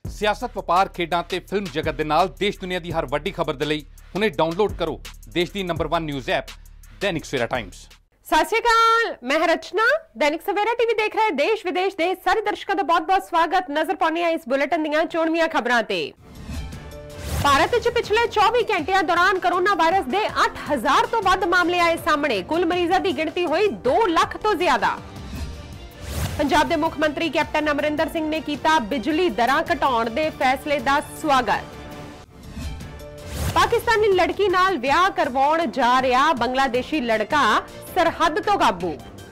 सियासत वपार खेडां ते फिल्म जगत दे नाल देश दुनिया की हर वड्डी खबर दे लई हुणे डाउनलोड करो देश की number 1 news app Dainik Savera times. सत श्री अकाल, मैं रचना। दैनिक सवेरा टीवी देख रहे देश विदेश के सारे दर्शकों का बहुत बहुत स्वागत। नजर पाने इस बुलेटिन दीआं चोणवीआं खबरां ते। भारत च पिछले 24 घंटिया दौरान कोरोना वायरस के 8000 तो वध मामले आए सामने। कुल मरीजों की गिनती हुई 2 लाख तो ज्यादा। पंजाब के मुख मंत्री कैप्टन अमरिंदर सिंह ने किया बिजली दरां घटाउण दे फैसले का स्वागत। पाकिस्तानी लड़की नाल विआह करवाउण जा रहा बांग्लादेशी लड़का सरहद तो काबू।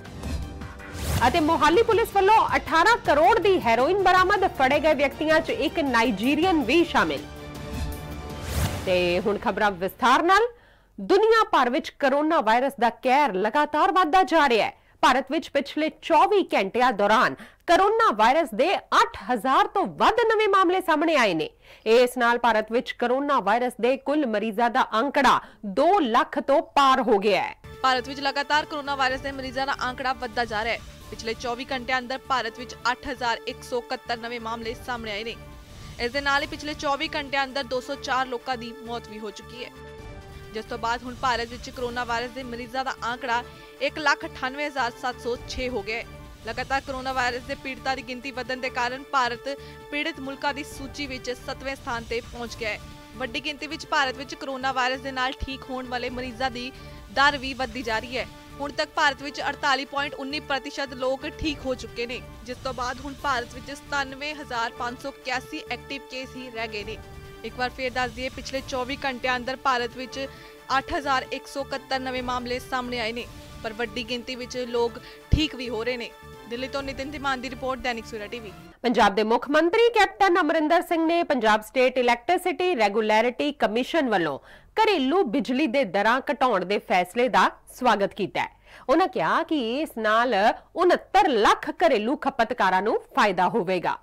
मोहाली पुलिस वालों 18 करोड़ की हैरोइन बरामद। फड़े गए व्यक्तियों च एक नाइजीरियन भी शामिल। ते हुण खबरां विस्तार नाल। दुनिया भर विच कोरोना वायरस का कहर लगातार वधदा जा रहा है। भारत विच पिछले 24 घंटिया दौरान कोरोना वायरस के 8000 तो वध नवे मामले सामने आए ने। इस नाल भारत विच कोरोना वायरस के कुल मरीजों का आंकड़ा 2 लाख तो पार हो गया है। भारत विच लगातार कोरोना वायरस के मरीजों का आंकड़ा वधदा जा रहा है। पिछले 24 घंटे अंदर भारत विच 8171 नवे मामले सामने आए ने। इस दे नाल ही पिछले 24 घंटे अंदर 204 लोगों की मौत भी हो चुकी है। जिस तो बाद हुण भारत विच कोरोना वायरस के मरीजों का आंकड़ा 1,98,706 हो गया है। लगातार कोरोना वायरस के पीड़ितां की गिनती वधन के कारण भारत पीड़ित मुल्कां की सूची विच 7वें स्थान पर पहुंच गया है। वड्डी गिनती विच भारत विच कोरोना वायरस के नाल ठीक होने वाले मरीजों की दर भी वधदी जा रही है। हुण तक भारत विच 48.19% लोग ठीक हो चुके ने। जिस तो बाद हुण भारत विच 97,581 एक्टिव केस ही रह गए ने। एक बार फिर दस दिए, पिछले 24 घंटे अंदर भारत विच 8171 नवे मामले सामने आए ने, पर वड्डी गिनती विच लोग ठीक भी हो रहे ने। दिल्ली तो नितिन धिमान की रिपोर्ट, दैनिक सवेरा टीवी। पंजाब के मुख मंत्री कैप्टन अमरिंदर सिंह ने Punjab state electricity regularity commission वालों घरेलू बिजली दे दरां घटाउण दे फैसले का स्वागत किया है। उन्होंने कहा कि इस नाल 69 लाख घरेलू खपतकारां नूं फायदा होवेगा।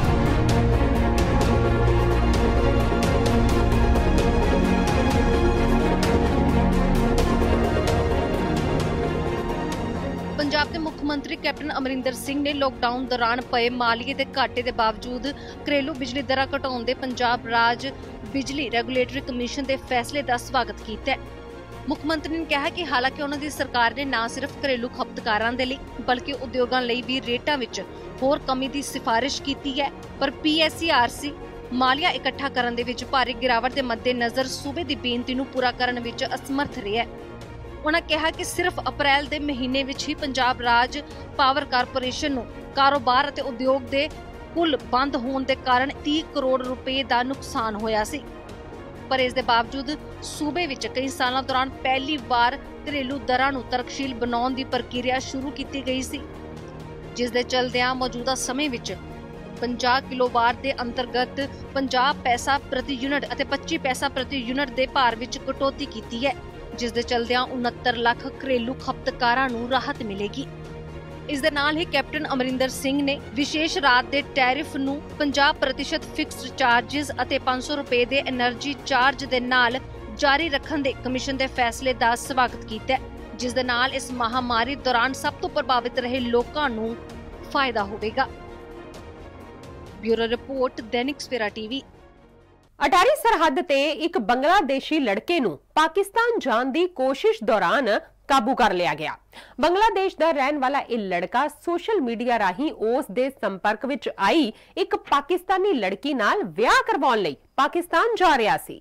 पंजाब के मुख मंत्री कैप्टन अमरिंदर सिंह ने लॉकडाउन दौरान पए मालीए के घाटे के बावजूद घरेलू बिजली दरां घटाउण दे पंजाब राज बिजली रेगुलेटरी कमीशन के फैसले का स्वागत किया है। मुख मंत्री ने कहा कि हालांकि उन्हां दी सरकार ने न सिर्फ घरेलू खपतकारां दे लई बल्कि उद्योगां लई भी रेटां विच होर कमी की सिफारिश की है, पर PSERC मालिया इकट्ठा करन दे विच भारी गिरावट के मद्देनजर सूबे की बेनती नूं पूरा करन विच असमर्थ रहा है। उन्होंने कहा कि सिर्फ अप्रैल के महीने विच ही पंजाब राज पावर कारपोरेशन नूं कारोबार अते उद्योग के कुल बंद होने के कारण 30 करोड़ रुपए का नुकसान होया सी। पर इस दे बावजूद सूबे विच कई सालों दौरान पहली बार घरेलू दरां नूं तरकशील बनाउण दी प्रक्रिया शुरू की गई सी, जिस दे चलदिआं मौजूदा समय विच 50 किलोवाट के अंतर्गत 50 पैसा प्रति यूनिट अते 25 पैसा प्रति यूनिट के भार विच कटौती की है, जिस दे चलदिआं 69 लाख घरेलू खपतकारां नूं राहत मिलेगी। इस दे नाल ही कैप्टन अमरिंदर सिंह ने विशेष रात के टैरिफ नूं 50% फिक्स्ड चार्जिज अते 500 रुपए के एनर्जी चार्ज दे नाल जारी रखण दे कमीशन के फैसले का स्वागत किया, जिस दे नाल इस महामारी दौरान सब तो प्रभावित रहे लोकां नूं फायदा होवेगा। Bureau report, Dainik Savera TV. अटारी सरहद ते एक बांग्लादेशी लड़के नूं पाकिस्तान जाण दी कोशिश दौरान काबू कर लिया गया। बांग्लादेश दा रहन वाला यह लड़का सोशल मीडिया राही उस दे संपर्क विच आई एक पाकिस्तानी लड़की नाल विआह करवाउण लई पाकिस्तान जा रहा सी।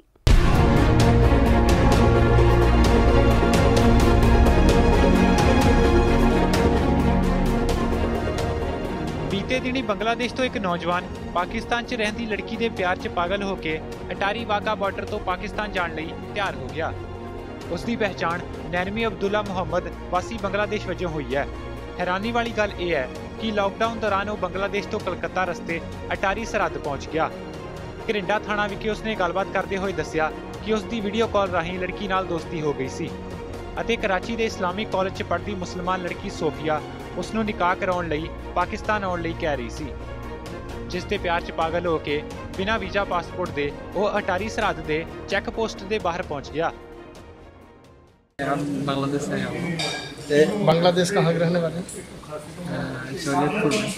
बीते दिनी बांग्लादेश तो एक नौजवान पाकिस्तान च रहंदी लड़की दे प्यार च पागल होके अटारी वाघा बॉर्डर तो पाकिस्तान जाण लई तैयार हो गया। उसकी पहचान नैनमी अब्दुल्ला मुहम्मद वासी बांग्लादेश वजों हुई है। हैरानी वाली गल यह है कि लॉकडाउन दौरान वो बांग्लादेश तो कलकत्ता रस्ते अटारी सरहद पहुंच गया। घरिंडा थाना विखे उसने गलबात करते हुए दस्सिया कि उसकी वीडियो कॉल राही लड़की नाल दोस्ती हो गई सी अते कराची के इस्लामिक कॉलेज च पढ़ती मुसलमान लड़की सोफिया उसनों निकाह कराउण लई पाकिस्तान आउण लई कह रही सी, जिस दे प्यार च पागल होके बिना वीजा पासपोर्ट दे वो अटारी सरहद दे चैक पोस्ट दे बाहर पहुंच गया। हम बांग्लादेश से आया हूँ। बांग्लादेश कहाँ के रहने वाले हैं? शरीयतपुर में।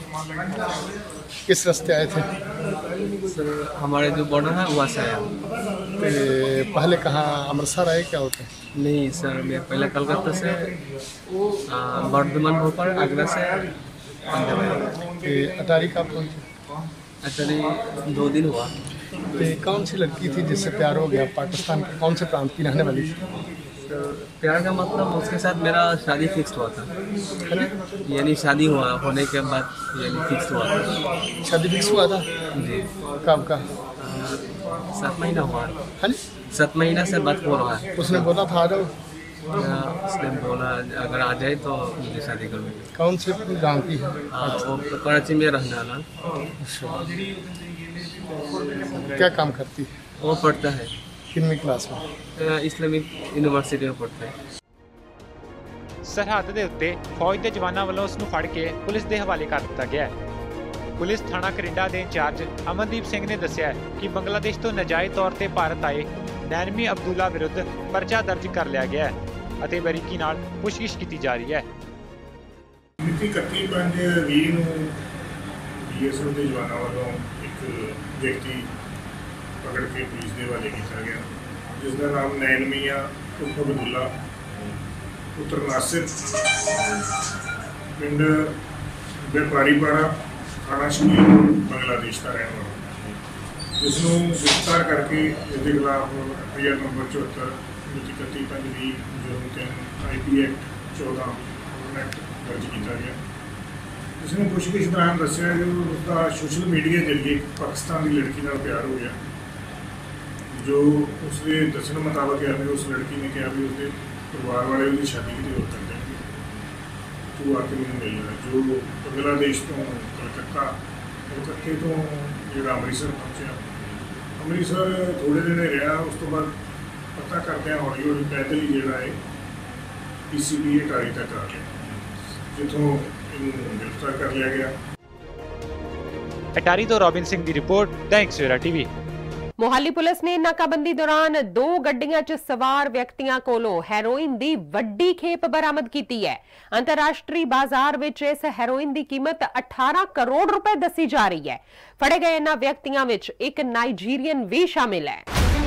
किस रास्ते आए थे? सर हमारे जो बॉर्डर है वहाँ से आया हूँ। पहले कहाँ अमृतसर आए, क्या होते हैं? नहीं सर, मैं पहले कलकत्ता से बर्धमान होकर आगरा से पंजाब आया। अटारी कब पहुँचे? एक्चुअली 2 दिन हुआ। कौन सी लड़की थी जिससे प्यार हो गया? पाकिस्तान के कौन से प्रांत की रहने वाली थी? प्यार का मतलब उसके साथ मेरा शादी फिक्स हुआ था, यानी शादी होने के बाद यानी फिक्स हुआ था। शादी फिक्स हुआ था जी। कब का? 7 महीना हुआ। हाँ, 7 महीना से बात हो रहा है। उसने बोला था आ जाओ? उसने बोला अगर आ जाए तो मुझे शादी कर लेंगे। कौन से गाँव की है? वो कराची में रहने वाला। क्या काम करती है? वो पढ़ता है कितनी क्लास में? इस्लामिक यूनिवर्सिटी में पढ़ता है। ਸਰਹੱਦ ਦੇ ਉੱਤੇ ਫੌਜ ਦੇ ਜਵਾਨਾਂ ਵੱਲੋਂ ਉਸ ਨੂੰ ਫੜ ਕੇ ਪੁਲਿਸ ਦੇ ਹਵਾਲੇ ਕਰ ਦਿੱਤਾ ਗਿਆ ਹੈ। ਪੁਲਿਸ ਥਾਣਾ ਕਰਿੰਡਾ ਦੇ ਇੰਚਾਰਜ ਅਮਨਦੀਪ ਸਿੰਘ ਨੇ ਦੱਸਿਆ ਕਿ ਬੰਗਲਾਦੇਸ਼ ਤੋਂ ਨਾਜਾਇਜ਼ ਤੌਰ ਤੇ ਭਾਰਤ ਆਏ ਨੈਨਮੀ ਅਬਦੁੱਲਾ ਵਿਰੁੱਧ ਪਰਚਾ ਦਰਜ ਕਰ ਲਿਆ ਗਿਆ ਹੈ ਅਤੇ ਬਰੀਕੀ ਨਾਲ ਪੁੱਛਗਿੱਛ ਕੀਤੀ ਜਾ ਰਹੀ ਹੈ। ਮਿਤੀ 31/5/20 ਨੂੰ ਬੀਐਸਐਫ ਦੇ ਜਵਾਨਾਂ ਵੱਲੋਂ ਇੱਕ ਵਿਅਕਤੀ ਪਕੜ ਕੇ ਪੁਲਿਸ ਦੇ ਹਵਾਲੇ ਕੀਤਾ ਗਿਆ, ਜਿਸ ਦਾ ਨਾਮ ਨੈਨਮੀਆ ਉਰਫ ਅਬਦੁੱਲਾ ਪੁੱਤਰ ਨਾਸਿਰ ਪਿੰਡ ਵਪਾਰੀਪਾੜਾ ਥਾਣਾ ਸ਼ਮੀਰ ਬੰਗਲਾਦੇਸ਼ ਦਾ ਰਹਿਣ ਵਾਲਾ, ਜਿਸ ਨੂੰ ਗ੍ਰਿਫਤਾਰ ਕਰਕੇ ਇਸਦੇ ਖਿਲਾਫ ਐਫਆਈਆਰ ਨੰਬਰ 74 ਮਿਤੀ 31/5/20 IP Act 14 ਐਕਟ ਦਰਜ ਕੀਤਾ ਗਿਆ। ਇਸਨੇ ਪੁੱਛਗਿੱਛ ਦੌਰਾਨ ਦੱਸਿਆ ਕਿ ਉਸਦਾ ਸੋਸ਼ਲ ਮੀਡੀਆ ਜ਼ਰੀਏ ਪਾਕਿਸਤਾਨ ਦੀ ਲੜਕੀ ਨਾਲ ਪਿਆਰ ਹੋ ਗਿਆ। ਜੋ ਉਸਦੇ ਦੱਸਣ ਮੁਤਾਬਕ ਹੈ ਉਸ ਲੜਕੀ ਨੇ ਕਿਹਾ ਵੀ ਉਸਦੇ ਪਰਿਵਾਰ ਵਾਲੇ ਉਹਦੀ ਸ਼ਾਦੀ ਕਿਤੇ ਹੋਰ ਕਰ ਦੇਣਗੇ, ਤੂੰ ਆ ਕੇ ਮੈਨੂੰ ਮਿਲ ਲੈ। ਜੋ ਬੰਗਲਾਦੇਸ਼ ਤੋਂ ਕਲਕੱਤੇ ਤੋਂ ਜਿਹੜਾ ਅੰਮ੍ਰਿਤਸਰ ਪਹੁੰਚਿਆ, ਅੰਮ੍ਰਿਤਸਰ ਥੋੜ੍ਹੇ ਦਿਨ ਰਿਹਾ। ਉਸ ਤੋਂ ਬਾਅਦ ਪਤਾ ਕਰਦਿਆਂ ਹੌਲੀ ਹੌਲੀ ਪੈਦਲ ਹੀ ਜਿਹੜਾ ਹੈ PCB ਅਟਾਰੀ ਤੱਕ ਆ ਗਿਆ, ਜਿੱਥੋਂ ਇਹਨੂੰ ਗ੍ਰਿਫਤਾਰ ਕਰ ਲਿਆ ਗਿਆ। ਅਟਾਰੀ ਤੋਂ ਰੋਬਿਨ ਸਿੰਘ ਦੀ report, Dainik Savera TV. Mohali police ਨੇ ਨਾਕਾਬੰਦੀ ਦੌਰਾਨ 2 ਗੱਡੀਆਂ 'ਚ ਸਵਾਰ ਵਿਅਕਤੀਆਂ ਕੋਲੋਂ ਹੈਰੋਇਨ ਦੀ ਵੱਡੀ ਖੇਪ ਬਰਾਮਦ ਕੀਤੀ ਹੈ। ਅੰਤਰਰਾਸ਼ਟਰੀ ਬਾਜ਼ਾਰ ਵਿੱਚ ਇਸ ਹੈਰੋਇਨ ਦੀ ਕੀਮਤ 18 ਕਰੋੜ ਰੁਪਏ ਦੱਸੀ ਜਾ ਰਹੀ ਹੈ। ਫੜੇ ਗਏ ਇਹਨਾਂ ਵਿਅਕਤੀਆਂ ਵਿੱਚ ਇੱਕ ਨਾਈਜੀਰੀਅਨ ਵੀ ਸ਼ਾਮਿਲ ਹੈ।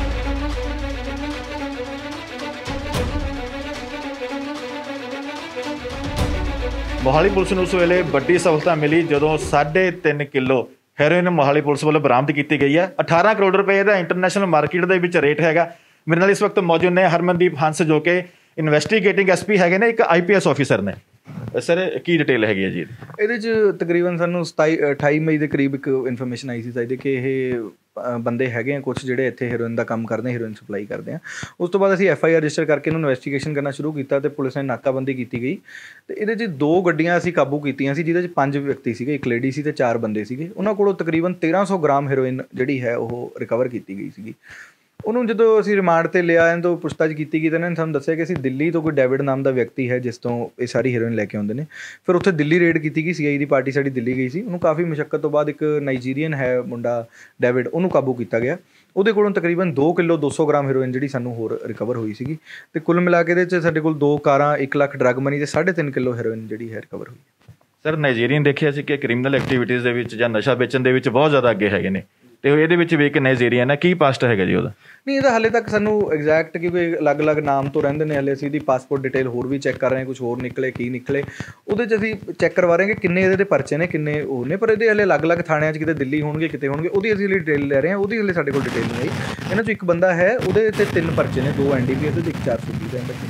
ਮੋਹਾਲੀ ਪੁਲਿਸ ਨੂੰ ਉਸ ਵੇਲੇ ਵੱਡੀ ਸਫਲਤਾ ਮਿਲੀ ਜਦੋਂ 3.5 ਕਿਲੋ ਹੈਰੋਇਨ ਮੋਹਾਲੀ ਪੁਲਿਸ ਵੱਲੋਂ ਬਰਾਮਦ ਕੀਤੀ ਗਈ ਹੈ। 18 ਕਰੋੜ ਰੁਪਏ ਦਾ ਇੰਟਰਨੈਸ਼ਨਲ ਮਾਰਕੀਟ ਦੇ ਵਿੱਚ ਰੇਟ ਹੈਗਾ। ਮੇਰੇ ਨਾਲ ਇਸ ਵਕਤ ਮੌਜੂਦ ਨੇ ਹਰਮਨਦੀਪ ਹੰਸ, ਜੋ ਕਿ ਇਨਵੈਸਟੀਗੇਟਿੰਗ SP ਹੈਗੇ ਨੇ, ਇੱਕ IPS ਆਫੀਸਰ ਨੇ। ਸਰ ਕੀ ਡਿਟੇਲ ਹੈਗੀ ਹੈ ਜੀ ਇਹਦੇ 'ਚ? ਤਕਰੀਬਨ ਸਾਨੂੰ 28 ਮਈ ਦੇ ਕਰੀਬ ਇੱਕ ਇਨਫੋਰਮੇਸ਼ਨ ਆਈ ਸੀ ਸਾਡੀ ਕਿ ਇਹ ਬੰਦੇ ਹੈਗੇ ਆ ਕੁਝ ਜਿਹੜੇ ਇੱਥੇ ਹੀਰੋਇਨ ਦਾ ਕੰਮ ਕਰਦੇ, ਹੀਰੋਇਨ ਸਪਲਾਈ ਕਰਦੇ ਆ। ਉਸ ਤੋਂ ਬਾਅਦ ਅਸੀਂ FIR ਰਜਿਸਟਰ ਕਰਕੇ ਇਹਨੂੰ ਇਨਵੈਸਟੀਗੇਸ਼ਨ ਕਰਨਾ ਸ਼ੁਰੂ ਕੀਤਾ ਤੇ ਪੁਲਿਸ ਨੇ ਨਾਕਾਬੰਦੀ ਕੀਤੀ ਗਈ। ਤੇ ਇਹਦੇ 'ਚ 2 ਗੱਡੀਆਂ ਅਸੀਂ ਕਾਬੂ ਕੀਤੀਆਂ ਸੀ, ਜਿਹਦੇ 'ਚ 5 ਵਿਅਕਤੀ ਸੀਗੇ, ਇੱਕ ਲੇਡੀ ਸੀ ਤੇ 4 ਬੰਦੇ ਸੀਗੇ। ਉਹਨਾਂ ਕੋਲੋਂ ਤਕਰੀਬਨ 1300 ਗ੍ਰਾਮ ਹੀਰੋਇਨ ਜਿਹੜੀ ਹੈ ਉਹ ਰਿਕਵਰ ਕੀਤੀ ਗਈ ਸੀਗੀ। ਉਹਨੂੰ ਜਦੋਂ ਅਸੀਂ ਰਿਮਾਂਡ 'ਤੇ ਲਿਆ, ਇਹਨਾਂ ਤੋਂ ਪੁੱਛਤਾਛ ਕੀਤੀ ਗਈ ਤਾਂ ਇਹਨਾਂ ਨੇ ਸਾਨੂੰ ਦੱਸਿਆ ਕਿ ਅਸੀਂ ਦਿੱਲੀ ਤੋਂ ਕੋਈ ਡੇਵਿਡ ਨਾਮ ਦਾ ਵਿਅਕਤੀ ਹੈ ਜਿਸ ਤੋਂ ਇਹ ਸਾਰੀ ਹੀਰੋਇਨ ਲੈ ਕੇ ਆਉਂਦੇ ਨੇ। ਫਿਰ ਉੱਥੇ ਦਿੱਲੀ ਰੇਡ ਕੀਤੀ ਗਈ, CI ਦੀ ਪਾਰਟੀ ਸਾਡੀ ਦਿੱਲੀ ਗਈ ਸੀ। ਉਹਨੂੰ ਕਾਫੀ ਮੁਸ਼ੱਕਤ ਤੋਂ ਬਾਅਦ ਇੱਕ ਨਾਈਜੀਰੀਅਨ ਹੈ ਮੁੰਡਾ ਡੇਵਿਡ, ਉਹਨੂੰ ਕਾਬੂ ਕੀਤਾ ਗਿਆ। ਉਹਦੇ ਕੋਲੋਂ ਤਕਰੀਬਨ 2 ਕਿਲੋ 200 ਗ੍ਰਾਮ ਹੀਰੋਇਨ ਜਿਹੜੀ ਸਾਨੂੰ ਹੋਰ ਰਿਕਵਰ ਹੋਈ ਸੀਗੀ। ਤੇ ਕੁੱਲ ਮਿਲਾ ਕੇ ਇਹਦੇ 'ਚ ਸਾਡੇ ਕੋਲ 2 ਕਾਰਾਂ, 1 ਲੱਖ ਡਰੱਗ ਮਨੀ ਤੇ 3.5 ਕਿਲੋ ਹੀਰੋਇਨ ਜਿਹੜੀ ਹੈ ਰਿਕਵਰ ਹੋਈ। ਸਰ ਨਾਈਜੀਰੀਅਨ ਦੇਖਿਆ ਸੀ ਕਿ ਕ੍ਰਿਮੀਨਲ ਐਕਟੀਵਿਟੀਜ਼ ਦੇ ਵਿੱਚ ਜਾਂ ਨਸ਼ਾ ਵੇਚਣ ਦੇ ਵਿੱਚ ਬਹੁਤ ਜ਼ਿਆਦਾ ਅੱਗੇ ਹੈਗੇ ਨੇ, ਤੇ ਇਹਦੇ ਵਿੱਚ ਵੀ ਇੱਕ ਨਾਈਜੀਰੀਅਨ ਹੈ। ਕੀ ਪਾਸਟ ਹੈਗਾ ਜੀ ਉਹਦਾ? ਨਹੀਂ, ਇਹਦਾ ਹਾਲੇ ਤੱਕ ਸਾਨੂੰ ਐਗਜ਼ੈਕਟ ਕਿਉਂਕਿ ਅਲੱਗ-ਅਲੱਗ ਨਾਮ ਤੋਂ ਰਹਿੰਦੇ ਨੇ, ਹਾਲੇ ਅਸੀਂ ਇਹਦੀ ਪਾਸਪੋਰਟ ਡਿਟੇਲ ਹੋਰ ਵੀ ਚੈੱਕ ਕਰ ਰਹੇ ਹਾਂ, ਕੁਝ ਹੋਰ ਨਿਕਲੇ ਕੀ ਨਿਕਲੇ ਉਹਦੇ 'ਚ ਅਸੀਂ ਚੈੱਕ ਕਰਵਾ ਰਹੇ ਹਾਂ ਕਿ ਕਿੰਨੇ ਇਹਦੇ ਦੇ ਪਰਚੇ ਨੇ, ਕਿੰਨੇ ਉਹ ਨੇ। ਪਰ ਇਹਦੇ ਹਾਲੇ ਅਲੱਗ-ਅਲੱਗ ਥਾਣਿਆਂ 'ਚ ਕਿਤੇ ਦਿੱਲੀ ਹੋਣਗੇ, ਕਿਤੇ ਹੋਣਗੇ, ਉਹਦੀ ਅਸੀਂ ਡਿਟੇਲ ਲੈ ਰਹੇ ਹਾਂ। ਉਹਦੀ ਹਾਲੇ ਸਾਡੇ ਕੋਲ ਡਿਟੇਲ ਨਹੀਂ ਆਈ। ਇਹਨਾਂ 'ਚੋਂ ਇੱਕ ਬੰਦਾ ਹੈ, ਉਹਦੇ 'ਤੇ 3 ਪਰਚੇ ਨੇ, 2 NDPS ਤੇ 1 420 ਦਾ ਇਹਦਾ।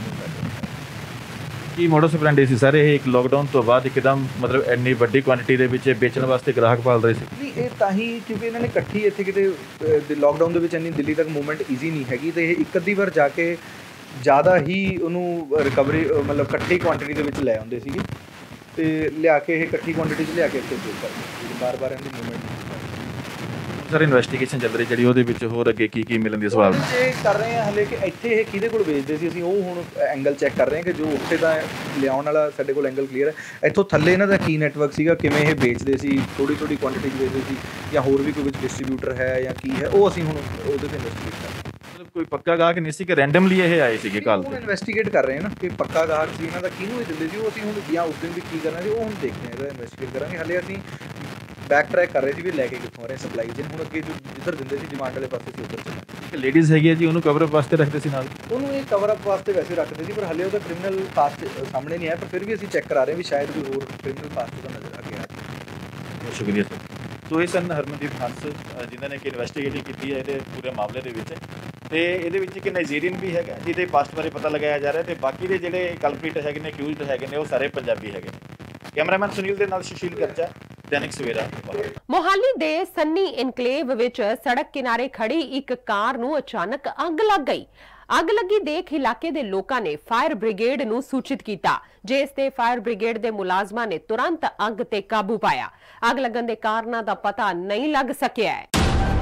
ਕੀ ਮੋਡਸ ਆਪਰੈਂਡੀ ਸੀ ਸਰ ਇਹ? ਇੱਕ ਲੋਕਡਾਊਨ ਤੋਂ ਬਾਅਦ ਇੱਕਦਮ ਮਤਲਬ ਇੰਨੀ ਵੱਡੀ ਕੁਆਂਟੀਟੀ ਦੇ ਵਿੱਚ ਵੇਚਣ ਵਾਸਤੇ ਗ੍ਰਾਹਕ ਭਾਲ ਰਹੇ ਸੀ? ਨਹੀਂ, ਇਹ ਤਾਂ ਹੀ ਕਿਉਂਕਿ ਇਹਨਾਂ ਨੇ ਇਕੱਠੀ ਇੱਥੇ ਕਿਤੇ ਲੋਕਡਾਊਨ ਦੇ ਵਿੱਚ ਇੰਨੀ ਦਿੱਲੀ ਤੱਕ ਮੂਵਮੈਂਟ ਈਜ਼ੀ ਨਹੀਂ ਹੈਗੀ, ਤੇ ਇਹ ਇੱਕ ਅੱਧੀ ਵਾਰ ਜਾ ਕੇ ਜ਼ਿਆਦਾ ਹੀ ਉਹਨੂੰ ਰਿਕਵਰੀ ਮਤਲਬ ਇਕੱਠੀ ਕੁਆਂਟੀਟੀ ਦੇ ਵਿੱਚ ਲੈ ਆਉਂਦੇ ਸੀਗੇ, ਤੇ ਲਿਆ ਕੇ ਇਹ ਇਕੱਠੀ ਕੁਆਂਟੀਟੀ 'ਚ ਲਿਆ ਕੇ ਇੱਥੇ ਸੇਲ ਕਰਦੇ, ਬਾਰ-ਬਾਰ ਇਹਨਾਂ ਦੀ ਮੂਵਮੈਂਟ। ਸਰ ਇਨਵੈਸਟੀਗੇਸ਼ਨ ਚੱਲ ਰਹੀ ਜਿਹੜੀ, ਉਹਦੇ ਵਿੱਚ ਹੋਰ ਅੱਗੇ ਕੀ ਮਿਲਣ ਦੀ ਸਵਾਲ ਚੈੱਕ ਕਰ ਰਹੇ ਹਾਂ ਹਾਲੇ ਕਿ ਇੱਥੇ ਇਹ ਕਿਹਦੇ ਕੋਲ ਵੇਚਦੇ ਸੀ। ਅਸੀਂ ਉਹ ਹੁਣ ਐਂਗਲ ਚੈੱਕ ਕਰ ਰਹੇ ਹਾਂ ਕਿ ਜੋ ਉੱਥੇ ਦਾ ਲਿਆਉਣ ਵਾਲਾ ਸਾਡੇ ਕੋਲ ਐਂਗਲ ਕਲੀਅਰ ਹੈ। ਇੱਥੋਂ ਥੱਲੇ ਇਹਨਾਂ ਦਾ ਕੀ ਨੈਟਵਰਕ ਸੀਗਾ, ਕਿਵੇਂ ਇਹ ਵੇਚਦੇ ਸੀ, ਥੋੜ੍ਹੀ ਕੁਆਂਟੀਟੀ 'ਚ ਵੇਚਦੇ ਸੀ, ਜਾਂ ਹੋਰ ਵੀ ਕੋਈ ਵਿੱਚ ਡਿਸਟਰੀਬਿਊਟਰ ਹੈ ਜਾਂ ਕੀ ਹੈ, ਉਹ ਅਸੀਂ ਹੁਣ ਉਹਦੇ 'ਤੇ ਇਨਵੈਸਟੀਗੇਟ ਕਰ ਰਹੇ ਹਾਂ। ਮਤਲਬ ਕੋਈ ਪੱਕਾ ਗਾਹਕ ਨਹੀਂ ਸੀ ਕਿ ਰੈਂਡਮਲੀ ਇਹ ਆਏ ਸੀਗੇ ਕੱਲ ਹੁਣ ਇਨਵੈਸਟੀਗੇਟ ਕਰ ਰਹੇ ਹਾਂ ਨਾ ਕਿ ਪੱਕਾ ਗਾਹਕ ਸੀ ਇਹਨਾਂ ਦਾ ਕਿਹਨੂੰ ਇਹ ਦਿੰਦੇ ਸੀ, ਉਹ ਅਸੀਂ ਹੁਣ ਜਾਂ ਉਸ ਦਿਨ ਵੀ ਕੀ ਕਰਨਾ ਸੀ ਉਹ ਹੁਣ ਦੇਖਦੇ ਹਾਂ, ਇਹਦਾ ਇਨਵੈਸਟੀਗੇਟ ਕਰਾਂਗੇ। ਹਾਲੇ ਅਸੀਂ ਬੈਕ ਟਰੈਕ ਕਰ ਰਹੇ ਸੀ ਵੀ ਲੈ ਕੇ ਕਿੱਥੋਂ ਆ ਰਹੇ ਸਪਲਾਈ ਚੇਨ, ਹੁਣ ਅੱਗੇ ਜੋ ਜਿੱਧਰ ਦਿੰਦੇ ਸੀ ਡਿਮਾਂਡ ਵਾਲੇ ਪਾਸੇ ਸੀ ਉੱਧਰ ਚੱਲਣਾ। ਲੇਡੀਜ਼ ਹੈਗੀ ਹੈ ਜੀ, ਉਹਨੂੰ ਕਵਰ ਅਪ ਵਾਸਤੇ ਰੱਖਦੇ ਸੀ ਨਾਲ, ਉਹਨੂੰ ਇਹ ਕਵਰ ਅਪ ਵਾਸਤੇ ਵੈਸੇ ਰੱਖਦੇ ਸੀ, ਪਰ ਹਾਲੇ ਉਹਦਾ ਕ੍ਰਿਮੀਨਲ ਪਾਸਟ ਸਾਹਮਣੇ ਨਹੀਂ ਆਇਆ, ਪਰ ਫਿਰ ਵੀ ਅਸੀਂ ਚੈੱਕ ਕਰਾ ਰਹੇ ਵੀ ਸ਼ਾਇਦ ਕੋਈ ਹੋਰ ਕ੍ਰਿਮੀਨਲ ਪਾਸਟ ਦਾ ਨਜ਼ਰ ਆ ਗਿਆ। ਬਹੁਤ ਸ਼ੁਕਰੀਆ ਸਰ। ਸੋ ਇਹ ਸਨ ਹਰਮਨਦੀਪ ਹੰਸ ਜਿਨ੍ਹਾਂ ਨੇ ਕਿ ਇਨਵੈਸਟੀਗੇਟ ਕੀਤੀ ਹੈ ਇਹਦੇ ਪੂਰੇ ਮਾਮਲੇ ਦੇ ਵਿੱਚ, ਤੇ ਇਹਦੇ ਵਿੱਚ ਇੱਕ ਨਾਈਜੀਰੀਅਨ ਵੀ ਹੈਗਾ ਜਿਹਦੇ ਪਾਸਟ ਬਾਰੇ ਪਤਾ ਲਗਾਇਆ ਜਾ ਰਿਹਾ, ਤੇ ਬਾਕੀ ਦੇ ਜਿਹੜੇ ਕਲਪ੍ਰੀਟ ਹੈਗੇ ਨੇ, ਅਕਿਊਜ਼ਡ ਹੈਗੇ ਨੇ, ਉਹ ਸਾਰੇ ਪੰਜਾਬੀ ਹੈਗੇ ਨੇ। ਕੈਮਰਾਮੈਨ ਸੁਨੀਲ ਦੇ ਨਾਲ ਸੁਸ਼ੀਲ ਕਰਚਾ, ਦੈਨਿਕ ਸਵੇਰਾ। ਮੋਹਾਲੀ ਦੇ ਸੰਨੀ ਇਨਕਲੇਵ ਵਿੱਚ ਸੜਕ ਕਿਨਾਰੇ ਖੜੀ ਇੱਕ ਕਾਰ ਨੂੰ ਅਚਾਨਕ ਅੱਗ ਲੱਗ ਗਈ। ਅੱਗ ਲੱਗੀ ਦੇਖ ਇਲਾਕੇ ਦੇ ਲੋਕਾਂ ਨੇ ਫਾਇਰ ਬ੍ਰਿਗੇਡ ਨੂੰ ਸੂਚਿਤ ਕੀਤਾ, ਜਿਸ ਤੇ ਫਾਇਰ ਬ੍ਰਿਗੇਡ ਦੇ ਮੁਲਾਜ਼ਮਾਂ ਨੇ ਤੁਰੰਤ ਅੱਗ ਤੇ ਕਾਬੂ ਪਾਇਆ। ਅੱਗ ਲੱਗਣ ਦੇ ਕਾਰਨਾਂ ਦਾ ਪਤਾ ਨਹੀਂ ਲੱਗ ਸਕਿਆ ਹੈ।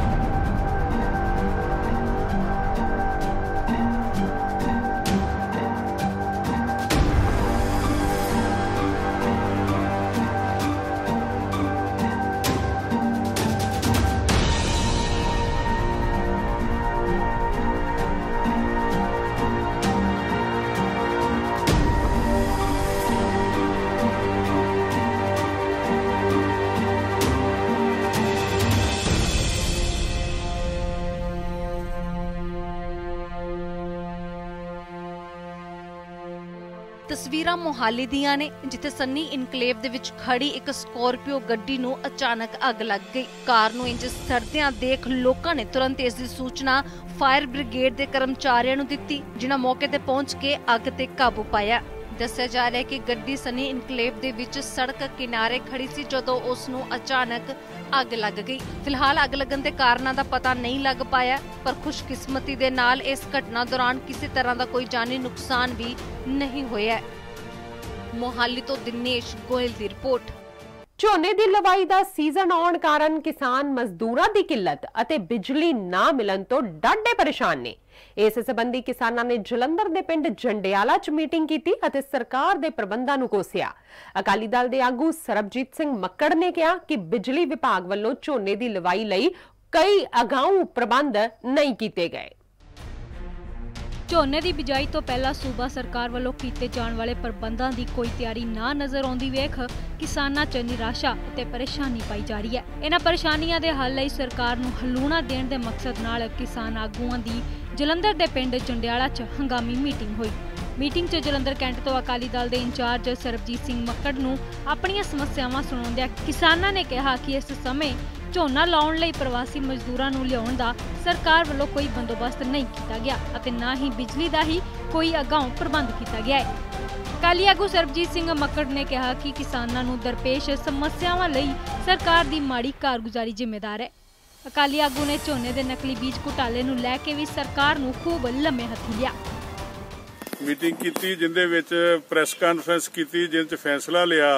ਤਸਵੀਰਾਂ ਮੋਹਾਲੀ ਦੀਆਂ ਨੇ, ਜਿੱਥੇ ਸੰਨੀ ਇਨਕਲੇਵ ਦੇ ਵਿੱਚ ਖੜੀ ਇੱਕ ਸਕੋਰਪੀਓ ਗੱਡੀ ਨੂੰ ਅਚਾਨਕ ਅੱਗ ਲੱਗ ਗਈ। ਕਾਰ ਨੂੰ ਇੰਜ ਸੜਦਿਆਂ ਦੇਖ ਲੋਕਾਂ ਨੇ ਤੁਰੰਤ ਇਸ ਦੀ ਸੂਚਨਾ ਫਾਇਰ ਬ੍ਰਿਗੇਡ ਦੇ ਕਰਮਚਾਰੀਆਂ ਨੂੰ ਦਿੱਤੀ, ਜਿਨ੍ਹਾਂ ਮੌਕੇ ਤੇ ਪਹੁੰਚ ਕੇ ਅੱਗ ਤੇ ਕਾਬੂ ਪਾਇਆ। ਦੱਸਿਆ ਜਾ ਰਿਹਾ ਹੈ ਕਿ ਗੱਡੀ ਸੰਨੀ ਇਨਕਲੇਵ ਦੇ ਵਿੱਚ ਸੜਕ ਕਿਨਾਰੇ ਖੜੀ ਸੀ ਜਦੋਂ ਉਸ ਨੂੰ ਅਚਾਨਕ ਅੱਗ ਲੱਗ ਗਈ। ਫਿਲਹਾਲ ਅੱਗ ਲੱਗਣ ਦੇ ਕਾਰਨਾਂ ਦਾ ਪਤਾ ਨਹੀਂ ਲੱਗ ਪਾਇਆ, ਪਰ ਖੁਸ਼ਕਿਸਮਤੀ ਦੇ ਨਾਲ ਇਸ ਘਟਨਾ ਦੌਰਾਨ ਕਿਸੇ ਤਰ੍ਹਾਂ ਦਾ ਕੋਈ ਜਾਨੀ ਨੁਕਸਾਨ ਵੀ ਨਹੀਂ ਹੋਇਆ। ਮੋਹਾਲੀ ਤੋਂ ਦਿਨੇਸ਼ ਗੋਇਲ ਦੀ ਰਿਪੋਰਟ। ਝੋਨੇ ਦੀ ਲਵਾਈ ਦਾ ਸੀਜ਼ਨ ਆਉਣ ਕਾਰਨ ਕਿਸਾਨ ਮਜ਼ਦੂਰਾਂ ਦੀ ਕਿੱਲਤ ਅਤੇ ਬਿਜਲੀ ਨਾ ਮਿਲਣ ਤੋਂ ਡਾਢੇ ਪਰੇਸ਼ਾਨ ਨੇ। ਇਸ ਸੰਬੰਧੀ ਕਿਸਾਨਾਂ ਨੇ ਜਲੰਧਰ ਦੇ ਪਿੰਡ ਜੰਡਿਆਲਾ 'ਚ ਮੀਟਿੰਗ ਕੀਤੀ ਅਤੇ ਸਰਕਾਰ ਦੇ ਪ੍ਰਬੰਧਾਂ ਨੂੰ ਕੋਸਿਆ। ਅਕਾਲੀ ਦਲ ਦੇ ਆਗੂ ਸਰਬਜੀਤ ਸਿੰਘ ਮੱਕੜ ਨੇ ਕਿਹਾ ਕਿ ਬਿਜਲੀ ਵਿਭਾਗ ਵੱਲੋਂ ਝੋਨੇ ਦੀ ਲਵਾਈ ਲਈ ਕਈ ਅਗਾਊਂ ਪ੍ਰਬੰਧ ਨਹੀਂ ਕੀਤੇ ਗਏ। ਝੋਨੇ ਦੀ ਬਿਜਾਈ ਤੋਂ ਪਹਿਲਾਂ ਸੂਬਾ ਸਰਕਾਰ ਵੱਲੋਂ ਕੀਤੇ ਜਾਣ ਵਾਲੇ ਪ੍ਰਬੰਧਾਂ ਦੀ ਕੋਈ ਤਿਆਰੀ ਨਾ ਨਜ਼ਰ ਆਉਂਦੀ ਵੇਖ ਕਿਸਾਨਾਂ 'ਚ ਨਿਰਾਸ਼ਾ ਅਤੇ ਪਰੇਸ਼ਾਨੀ ਪਾਈ ਜਾ ਰਹੀ ਹੈ। ਇਹਨਾਂ ਪਰੇਸ਼ਾਨੀਆਂ ਦੇ ਹੱਲ ਲਈ ਸਰਕਾਰ ਨੂੰ ਹਲੂਣਾ ਦੇਣ ਦੇ ਮਕਸਦ ਨਾਲ ਕਿਸਾਨ ਆਗੂਆਂ ਦੀ ਜਲੰਧਰ ਦੇ ਪਿੰਡ ਜੰਡਿਆਲਾ 'ਚ ਹੰਗਾਮੀ ਮੀਟਿੰਗ ਹੋਈ। ਮੀਟਿੰਗ 'ਚ ਜਲੰਧਰ ਕੈਂਟ ਤੋਂ ਅਕਾਲੀ ਦਲ ਦੇ ਇੰਚਾਰਜ ਸਰਬਜੀਤ ਸਿੰਘ ਮੱਕੜ ਨੂੰ ਆਪਣੀਆਂ ਸਮੱਸਿਆਵਾਂ ਸੁਣਾਉਂਦਿਆਂ ਕਿਸਾਨਾਂ ਨੇ ਕਿਹਾ ਕਿ ਇਸ ਸਮੇਂ ਝੋਨਾ ਲਾਉਣ ਲਈ ਪ੍ਰਵਾਸੀ ਮਜ਼ਦੂਰਾਂ ਨੂੰ ਲਿਆਉਣ ਦਾ ਸਰਕਾਰ ਵੱਲੋਂ ਕੋਈ ਬੰਦੋਬਸਤ ਨਹੀਂ ਕੀਤਾ ਗਿਆ ਅਤੇ ਨਾ ਹੀ ਬਿਜਲੀ ਦਾ ਹੀ ਕੋਈ ਅਗਾਊਂ ਪ੍ਰਬੰਧ ਕੀਤਾ ਗਿਆ ਹੈ। ਅਕਾਲੀ ਆਗੂ ਸਰਬਜੀਤ ਸਿੰਘ ਮੱਕੜ ਨੇ ਕਿਹਾ ਕਿ ਕਿਸਾਨਾਂ ਨੂੰ ਦਰਪੇਸ਼ ਸਮੱਸਿਆਵਾਂ ਲਈ ਸਰਕਾਰ ਦੀ ਮਾੜੀ ਕਾਰਗੁਜ਼ਾਰੀ ਜ਼ਿੰਮੇਦਾਰ ਹੈ। ਅਕਾਲੀ ਆਗੂ ਨੇ ਝੋਨੇ ਦੇ ਨਕਲੀ ਬੀਜ ਘੁਟਾਲੇ ਨੂੰ ਲੈ ਕੇ ਵੀ ਸਰਕਾਰ ਨੂੰ ਖੂਬ ਲੰਮੇ ਹੱਥੀ ਲਿਆ। ਮੀਟਿੰਗ ਕੀਤੀ ਜਿੰਦੇ ਵਿੱਚ ਪ੍ਰੈਸ ਕਾਨਫਰੰਸ ਕੀਤੀ, ਜਿਸ 'ਚ ਫੈਸਲਾ ਲਿਆ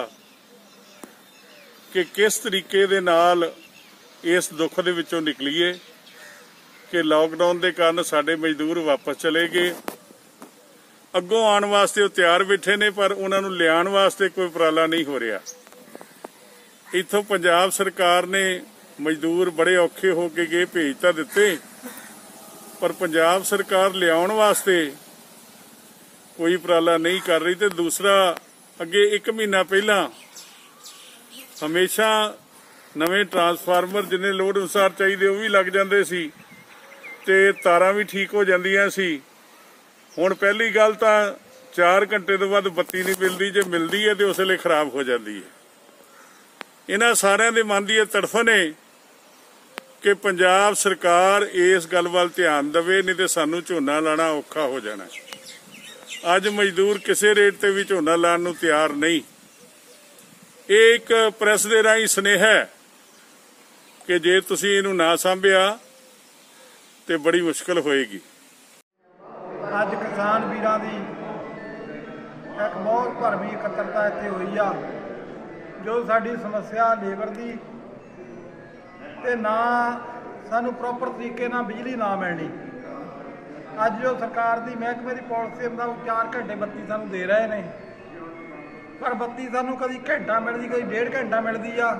ਕਿ ਕਿਸ ਤਰੀਕੇ ਦੇ ਨਾਲ ਇਸ ਦੁੱਖ ਦੇ ਵਿੱਚੋਂ ਨਿਕਲੀਏ ਕਿ ਲਾਕਡਾਊਨ ਦੇ ਕਾਰਨ ਸਾਡੇ ਮਜ਼ਦੂਰ ਵਾਪਸ ਚਲੇ ਗਏ। ਅੱਗੋਂ ਆਉਣ ਵਾਸਤੇ ਉਹ ਤਿਆਰ ਬੈਠੇ ਨੇ, ਪਰ ਉਹਨਾਂ ਨੂੰ ਲਿਆਉਣ ਵਾਸਤੇ ਕੋਈ ਉਪਰਾਲਾ ਨਹੀਂ ਹੋ ਰਿਹਾ। ਇੱਥੋਂ ਪੰਜਾਬ ਸਰਕਾਰ ਨੇ ਮਜ਼ਦੂਰ ਬੜੇ ਔਖੇ ਹੋ ਕੇ ਗਏ, ਭੇਜ ਤਾਂ ਦਿੱਤੇ, ਪਰ ਪੰਜਾਬ ਸਰਕਾਰ ਲਿਆਉਣ ਵਾਸਤੇ ਕੋਈ ਉਪਰਾਲਾ ਨਹੀਂ ਕਰ ਰਹੀ। ਤੇ ਦੂਸਰਾ, ਅੱਗੇ 1 ਮਹੀਨਾ ਪਹਿਲਾਂ ਹਮੇਸ਼ਾ ਨਵੇਂ ਟਰਾਂਸਫਾਰਮਰ ਜਿੰਨੇ ਲੋਡ ਅਨੁਸਾਰ ਚਾਹੀਦੇ ਉਹ ਵੀ ਲੱਗ ਜਾਂਦੇ ਸੀ ਤੇ ਤਾਰਾਂ ਵੀ ਠੀਕ ਹੋ ਜਾਂਦੀਆਂ ਸੀ। ਹੁਣ ਪਹਿਲੀ ਗੱਲ ਤਾਂ 4 ਘੰਟੇ ਤੋਂ ਬਾਅਦ ਬੱਤੀ ਨਹੀਂ ਮਿਲਦੀ, ਜੇ ਮਿਲਦੀ ਹੈ ਤੇ ਉਸ ਵੇਲੇ ਖਰਾਬ ਹੋ ਜਾਂਦੀ ਹੈ। ਇਹਨਾਂ ਸਾਰਿਆਂ ਦੇ ਮਨ ਦੀ ਇਹ ਤੜਫਨ ਹੈ ਕਿ ਪੰਜਾਬ ਸਰਕਾਰ ਇਸ ਗੱਲ ਵੱਲ ਧਿਆਨ ਦੇਵੇ, ਨਹੀਂ ਤੇ ਸਾਨੂੰ ਝੋਨਾ ਲਾਣਾ ਔਖਾ ਹੋ ਜਾਣਾ। ਅੱਜ ਮਜ਼ਦੂਰ ਕਿਸੇ ਰੇਟ ਤੇ ਵੀ ਝੋਨਾ ਲਾਉਣ ਨੂੰ ਤਿਆਰ ਨਹੀਂ। ਇਹ ਇੱਕ ਪ੍ਰੈਸ ਦੇ ਰਾਹੀਂ ਸੁਨੇਹਾ ਹੈ ਕਿ ਜੇ ਤੁਸੀਂ ਇਹਨੂੰ ਨਾ ਸਾਂਭਿਆ ਤੇ ਬੜੀ ਮੁਸ਼ਕਲ ਹੋਏਗੀ। ਅੱਜ ਕਿਸਾਨ ਵੀਰਾਂ ਦੀ ਇੱਕ ਬਹੁਤ ਭਰਵੀਂ ਇਕੱਤਰਤਾ ਇੱਥੇ ਹੋਈ ਆ, ਜੋ ਸਾਡੀ ਸਮੱਸਿਆ ਲੇਬਰ ਦੀ ਤੇ ਨਾ ਸਾਨੂੰ ਪ੍ਰੋਪਰ ਤਰੀਕੇ ਨਾਲ ਬਿਜਲੀ ਨਾ ਮਿਲਣੀ। ਅੱਜ ਜੋ ਸਰਕਾਰ ਦੀ ਮਹਿਕਮੇ ਦੀ ਪਾਲਿਸੀ ਮੁਤਾਬਕ 4 ਘੰਟੇ ਬੱਤੀ ਸਾਨੂੰ ਦੇ ਰਹੇ ਨੇ, ਪਰ ਬੱਤੀ ਸਾਨੂੰ ਕਦੀ ਘੰਟਾ ਮਿਲਦੀ, ਕਦੀ 1.5 ਘੰਟਾ ਮਿਲਦੀ ਆ।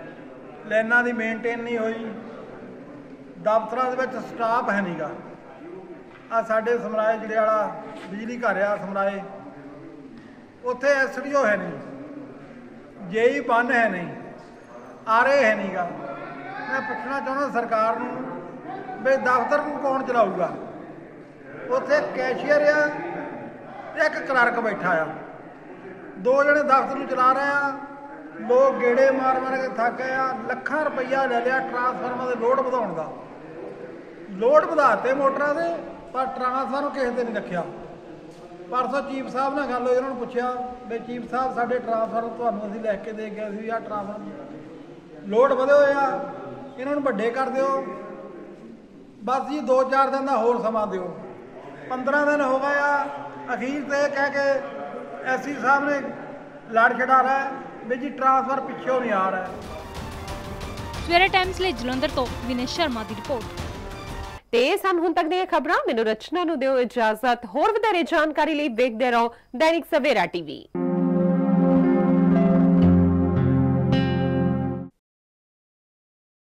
ਲਾਈਨਾਂ ਦੀ ਮੇਨਟੇਨ ਨਹੀਂ ਹੋਈ, ਦਫ਼ਤਰਾਂ ਦੇ ਵਿੱਚ ਸਟਾਫ ਹੈ ਨਹੀਂਗਾ, ਆ ਸਾਡੇ ਸਮਰਾਏ ਜਿਹੜੇ ਵਾਲਾ ਬਿਜਲੀ ਘਰ ਆ ਸਮਰਾਏ, ਉੱਥੇ ਐਸਡੀਓ ਹੈ ਨਹੀਂ, ਜੇਈ ਬੰਨ ਹੈ ਨਹੀਂ, ਆਰਏ ਹੈ ਨਹੀਂਗਾ। ਮੈਂ ਪੁੱਛਣਾ ਚਾਹੁੰਦਾ ਸਰਕਾਰ ਨੂੰ ਵੀ ਦਫ਼ਤਰ ਨੂੰ ਕੌਣ ਚਲਾਊਗਾ? ਉੱਥੇ ਕੈਸ਼ੀਅਰ ਆ, ਇੱਕ ਕਲਰਕ ਬੈਠਾ ਆ, 2 ਜਣੇ ਦਫ਼ਤਰ ਨੂੰ ਚਲਾ ਰਹੇ ਆ। ਲੋਕ ਗੇੜੇ ਮਾਰ ਮਾਰ ਕੇ ਥੱਕ ਗਏ ਆ। ਲੱਖਾਂ ਰੁਪਈਆ ਲੈ ਲਿਆ ਟਰਾਂਸਫਾਰਮਰ ਦੇ ਲੋਡ ਵਧਾਉਣ ਦਾ। ਲੋਡ ਵਧਾਤੇ ਮੋਟਰਾਂ ਦੇ, ਪਰ ਟਰਾਂਸਫਾਰਮਰ ਕਿਸੇ ਤੇ ਨਹੀਂ ਰੱਖਿਆ। परसों चीफ साहब ने गल होई, उन्होंने पूछा भी चीफ साहब साढ़े ट्रांसफार्मर तुहानूं असीं लिख के दे गए सी, आ ट्रांसफार्मर लोड वधे होए आ, इन्हां नूं वड्डे कर दिओ, बस जी 2-4 दिन का होर समा दिओ। 15 दिन हो गए आ, अखीर ते कह के एससी साहब ने लड़ छड़ा रहा है भी जी ट्रांसफर पिछों नहीं आ रहा है। सवेरे टाइम्स ਲਈ ਜਲੰਧਰ ਤੋਂ ਵਿਨੇ ਸ਼ਰਮਾ ਦੀ ਰਿਪੋर्ट। ਤੇ ਸਨ ਹੁਣ ਤੱਕ ਦੀਆਂ ਖਬਰਾਂ। ਮੈਨੂੰ ਰਚਨਾ ਨੂੰ ਦਿਓ ਇਜਾਜ਼ਤ। ਹੋਰ ਵਧੇਰੇ ਜਾਣਕਾਰੀ ਲਈ ਵੇਖਦੇ ਰਹੋ ਦੈਨਿਕ ਸਵੇਰਾ ਟੀਵੀ।